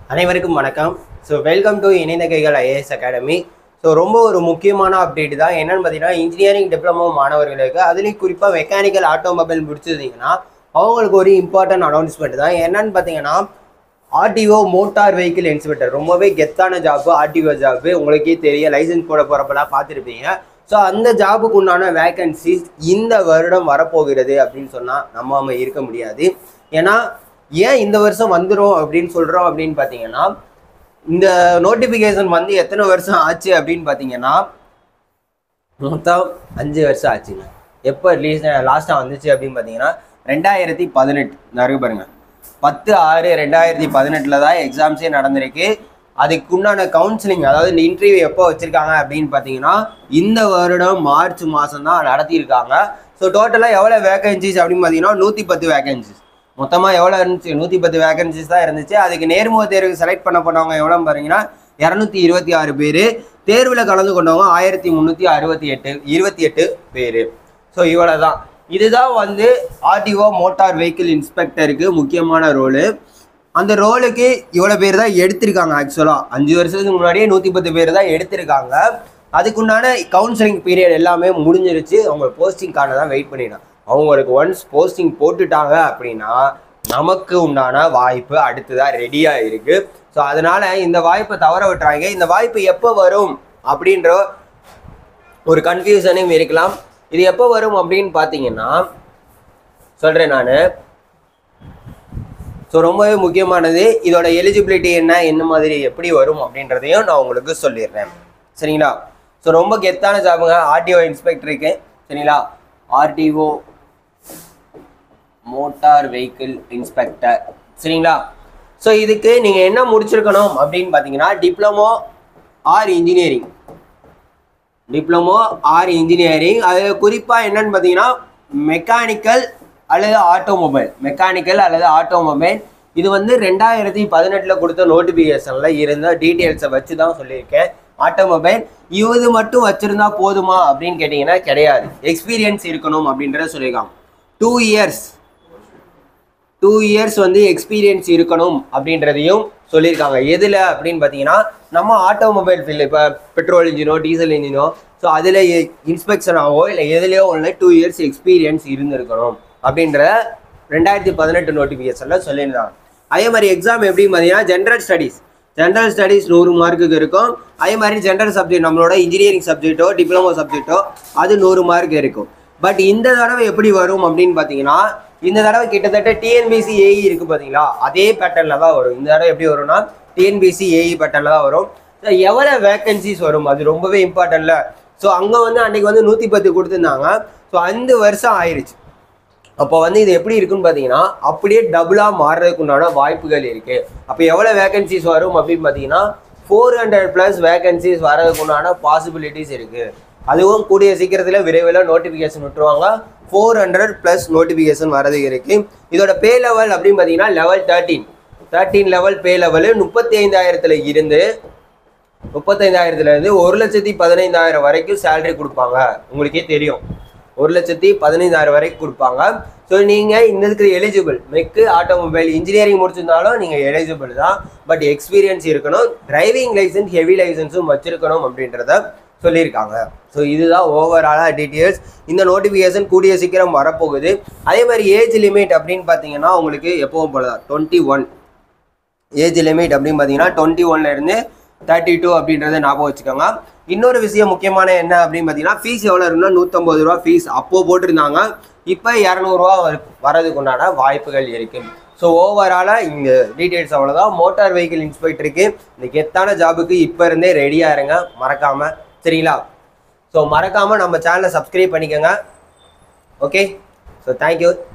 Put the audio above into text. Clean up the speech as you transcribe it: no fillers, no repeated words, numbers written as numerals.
அனைவருக்கும் வணக்கம். So welcome to இணைந்த கைகள் ஐஏஎஸ் அகாடமி. ஸோ ரொம்ப ஒரு முக்கியமான அப்டேட் தான். என்னென்னு பார்த்தீங்கன்னா, இன்ஜினியரிங் டிப்ளமோ மாணவர்களுக்கு அதுலேயும் குறிப்பாக மெக்கானிக்கல் ஆட்டோமொபைல் முடிச்சிருந்தீங்கன்னா அவங்களுக்கு ஒரு இம்பார்ட்டன்ட் அனௌன்ஸ்மெண்ட் தான். என்னென்னு பார்த்தீங்கன்னா, ஆர்டிஓ மோட்டார் வெஹிக்கிள் இன்ஸ்பெக்டர் ரொம்பவே கெத்தான ஜாப்பு. ஆர்டிஓ ஜாப்பு உங்களுக்கே தெரியும், லைசன்ஸ் போட போகிறப்பெல்லாம் பார்த்துருப்பீங்க. ஸோ அந்த ஜாபுக்கு உண்டான வேக்கன்சிஸ் இந்த வருடம் வரப்போகிறது அப்படின்னு சொன்னால் நம்ம இருக்க முடியாது. ஏன்னா ஏன் இந்த வருஷம் வந்துடும் அப்படின்னு சொல்கிறோம் அப்படின்னு பார்த்தீங்கன்னா, இந்த நோட்டிஃபிகேஷன் வந்து எத்தனை வருஷம் ஆச்சு அப்படின்னு பார்த்தீங்கன்னா, மொத்தம் 5 வருஷம் ஆச்சுங்க. எப்போ லாஸ்ட்டாக வந்துச்சு அப்படின்னு பார்த்தீங்கன்னா 2018 நிறைய பாருங்க, 10/6/2018 தான் எக்ஸாம்ஸே நடந்திருக்கு. அதுக்கு உண்டான கவுன்சிலிங், அதாவது இந்த இன்டர்வியூ எப்போ வச்சுருக்காங்க அப்படின்னு பார்த்தீங்கன்னா இந்த வருடம் மார்ச் மாதம் தான் நடத்தியிருக்காங்க. ஸோ டோட்டலாக எவ்வளோ வேகன்சிஸ் அப்படின்னு பார்த்தீங்கன்னா 110 வேகன்சிஸ். மொத்தமாக எவ்வளோ இருந்துச்சு? 110 வேகன்சிஸ் தான் இருந்துச்சு. அதுக்கு நேர்முக தேர்வு செலக்ட் பண்ண போனவங்க எவ்வளோ பாருங்கன்னா 226 பேர். தேர்வில் கலந்து கொண்டவங்க 1328 பேர். ஸோ இவ்வளோ தான். இதுதான் வந்து ஆர்டிஓ மோட்டார் வெஹிக்கிள் இன்ஸ்பெக்டருக்கு முக்கியமான ரோலு. அந்த ரோலுக்கு இவ்வளோ பேர் தான் எடுத்திருக்காங்க. ஆக்சுவலாக 5 வருஷத்துக்கு முன்னாடியே 110 பேர் தான் எடுத்திருக்காங்க. அதுக்குண்டான கவுன்சிலிங் பீரியட் எல்லாமே முடிஞ்சிருச்சு. அவங்க போஸ்டிங்கான தான் வெயிட் பண்ணிடலாம். அவங்களுக்கு ஒன்ஸ் போஸ்டிங் போட்டுட்டாங்க அப்படின்னா நமக்கு உண்டான வாய்ப்பு அடுத்ததாக ரெடியாக இருக்குது. ஸோ அதனால் இந்த வாய்ப்பை தவற விட்டுறாங்க. இந்த வாய்ப்பு எப்போ வரும் அப்படின்ற ஒரு கன்ஃபியூஷனும் இருக்கலாம். இது எப்போ வரும் அப்படின்னு பார்த்தீங்கன்னா சொல்கிறேன் நான். ஸோ ரொம்பவே முக்கியமானது. இதோட எலிஜிபிலிட்டி என்ன மாதிரி எப்படி வரும் அப்படின்றதையும் நான் உங்களுக்கு சொல்லிடுறேன். சரிங்களா? ஸோ ரொம்ப கெத்தான ஜாபுங்க ஆர்டிஓ இன்ஸ்பெக்டருக்கு. சரிங்களா? RTO motor vehicle inspector. சரிங்களா? ஸோ இதுக்கு நீங்கள் என்ன முடிச்சிருக்கணும் அப்படின்னு பார்த்தீங்கன்னா, டிப்ளமோ ஆர் இன்ஜினியரிங். அது குறிப்பாக என்னன்னு பார்த்தீங்கன்னா மெக்கானிக்கல் அல்லது ஆட்டோமொபைல். இது வந்து 2018 கொடுத்த நோட்டிஃபிகேஷனில் இருந்த டீட்டெயில்ஸை வச்சு தான் சொல்லியிருக்கேன். ஆட்டோமொபைல் இது மட்டும் வச்சுருந்தா போதுமா அப்படின்னு கேட்டிங்கன்னா கிடையாது. எக்ஸ்பீரியன்ஸ் இருக்கணும் அப்படின்றத சொல்லியிருக்காங்க. 2 இயர்ஸ் வந்து எக்ஸ்பீரியன்ஸ் இருக்கணும் அப்படின்றதையும் சொல்லியிருக்காங்க. எதில் அப்படின்னு பார்த்தீங்கன்னா, நம்ம ஆட்டோமொபைல் ஃபீல்டு, இப்போ பெட்ரோல் இன்ஜினோ டீசல் இன்ஜினோ, ஸோ அதில் இன்ஸ்பெக்ஷனாகவோ இல்லை எதுலையோ ஒன்று 2 இயர்ஸ் எக்ஸ்பீரியன்ஸ் இருந்திருக்கணும் அப்படின்ற 2018 நோட்டிஃபிகேஷனில் சொல்லியிருந்தாங்க. அதே மாதிரி எக்ஸாம் எப்படின்னு பார்த்தீங்கன்னா, ஜென்ரல் ஸ்டடீஸ் 100 மார்க்குக்கு இருக்கும். அதே மாதிரி ஜென்ரல் சப்ஜெக்ட் நம்மளோட இன்ஜினியரிங் சப்ஜெக்டோ டிப்ளமோ சப்ஜெக்டோ அது 100 மார்க் இருக்கும். பட் இந்த தடவை எப்படி வரும் அப்படின்னு பார்த்தீங்கன்னா, இந்த தடவை கிட்டத்தட்ட டிஎன்பிஎஸ்சி ஏஇ இருக்குது பார்த்தீங்களா, அதே பேட்டர்னில் தான் வரும். இந்த தடவை எப்படி வரும்னா டிஎன்பிஎஸ்சி ஏஇ பேட்டர்னில் தான் வரும். எவ்வளோ வேக்கன்சிஸ் வரும் அது ரொம்பவே இம்பார்ட்டன்ட்ல. ஸோ அங்கே வந்து அன்றைக்கி வந்து 110 கொடுத்துருந்தாங்க. ஸோ 5 வருஷம் ஆயிடுச்சு. அப்போ வந்து இது எப்படி இருக்குன்னு பார்த்தீங்கன்னா, அப்படியே டபுளாக மாறுறதுக்கு உண்டான வாய்ப்புகள் இருக்குது. அப்போ எவ்வளோ வேகன்சிஸ் வரும் அப்படின்னு பார்த்தீங்கன்னா 400+ வேகன்சிஸ் வரதுக்கு உண்டான பாசிபிலிட்டிஸ் இருக்குது. அதுவும் கூடிய சீக்கிரத்தில் விரைவில் நோட்டிஃபிகேஷன் விட்டுருவாங்க. 400+ நோட்டிஃபிகேஷன் வரது இருக்குது. இதோட பே லெவல் அப்படின்னு பார்த்தீங்கன்னா லெவல் 13 லெவல் பே லெவலு 35,000 இருந்து 1,15,000 வரைக்கும் சேலரி கொடுப்பாங்க. உங்களுக்கே தெரியும், 1,15,000 வரைக்கும் கொடுப்பாங்க. ஸோ நீங்கள் இந்த இருக்கிற எலிஜிபிள் மெக்கு ஆட்டோமொபைல் இன்ஜினியரிங் முடிச்சிருந்தாலும் நீங்கள் எலிஜிபிள் தான். பட் எக்ஸ்பீரியன்ஸ் இருக்கணும், டிரைவிங் லைசன்ஸ் ஹெவி லைசன்ஸும் வச்சுருக்கணும் அப்படின்றத சொல்லியிருக்காங்க. ஸோ இதுதான் ஓவராலாக டீட்டெயில்ஸ். இந்த நோட்டிஃபிகேஷன் கூடிய சீக்கிரம் வரப்போகுது. அதே மாதிரி ஏஜ் லிமிட் அப்படின்னு பார்த்தீங்கன்னா உங்களுக்கு எப்பவும் போல தான் 21 ஏஜ் லிமிட் அப்படின்னு பார்த்தீங்கன்னா 21லேருந்து 32 அப்படின்றத ஞாபகம் வச்சுக்கோங்க. இன்னொரு விஷயம் முக்கியமான என்ன அப்படின்னு பார்த்தீங்கன்னா, ஃபீஸ் எவ்வளோ இருக்குன்னா 150 ரூபா ஃபீஸ் அப்போது போட்டிருந்தாங்க. இப்போ 200 ரூபா வரதுக்கு உண்டான வாய்ப்புகள் இருக்குது. ஸோ ஓவராலாக இங்கே டீட்டெயில்ஸ் அவ்வளோதான். மோட்டார் வெஹிக்கிள் இன்ஸ்பெக்டருக்கு இந்த கெத்தான ஜாபுக்கு இப்போ இருந்தே ரெடியாக இருங்க, மறக்காமல். சரிங்களா? ஸோ மறக்காமல் நம்ம சேனலை சப்ஸ்கிரைப் பண்ணிக்கோங்க. Okay, so thank you.